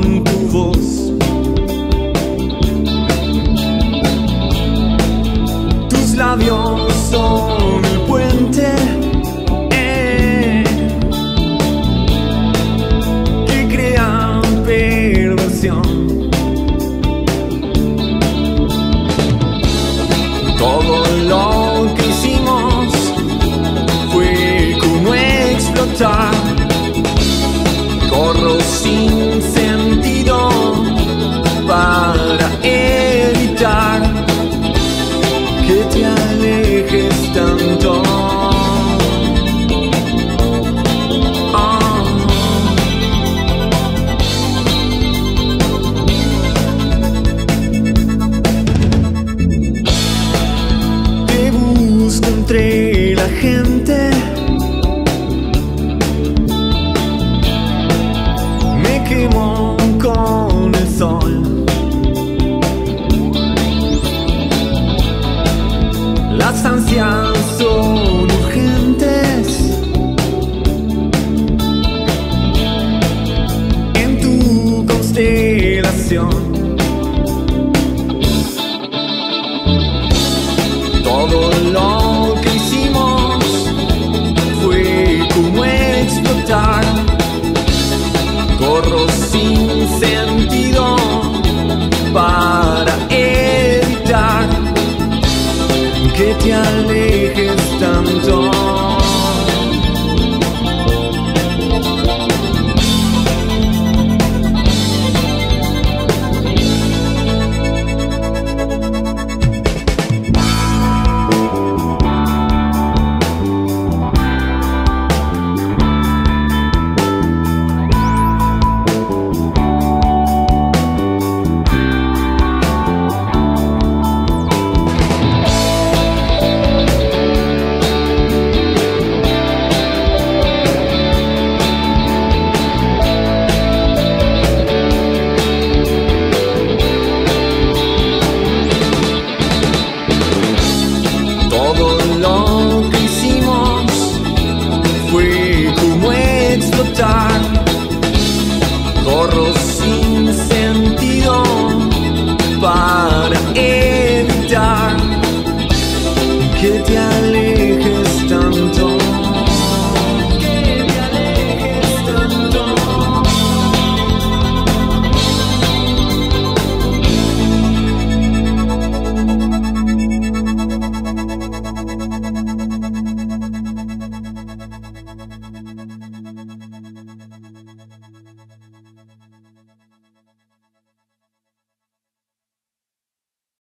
con tu voz. Tus labios son el puente que crea perversión. Todo lo que hicimos fue como explotar. Corro sin sentido para evitar que te alejes tanto. Te busco entre la gente. Me quemo con el sol. Las ansias son urgentes en tu constelación. Todo lo que hicimos fue como explotar. Corro sin sentido para evitar que te alejes tanto. Corro sin sentido para evitar que te alejes.